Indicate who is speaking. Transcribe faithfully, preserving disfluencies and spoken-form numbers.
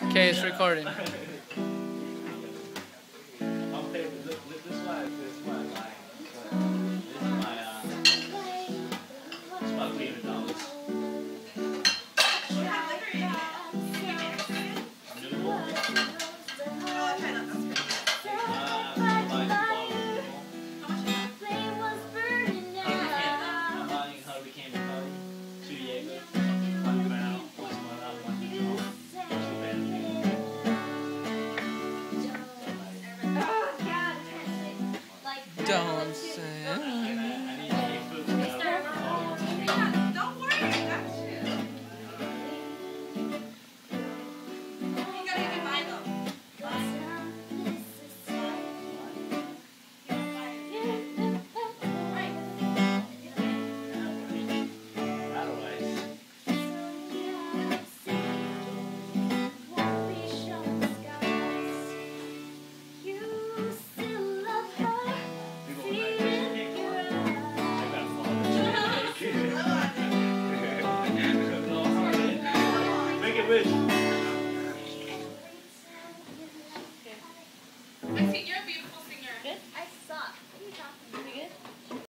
Speaker 1: Okay, it's recording. Don't say it.
Speaker 2: Don't worry, I got you. You gotta get by them.
Speaker 3: Wish.
Speaker 2: I see you're